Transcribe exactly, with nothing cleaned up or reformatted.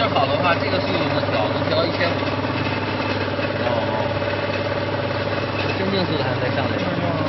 儿好的话，这个速度能调，能调到一千五。 哦，真定速度还在上面。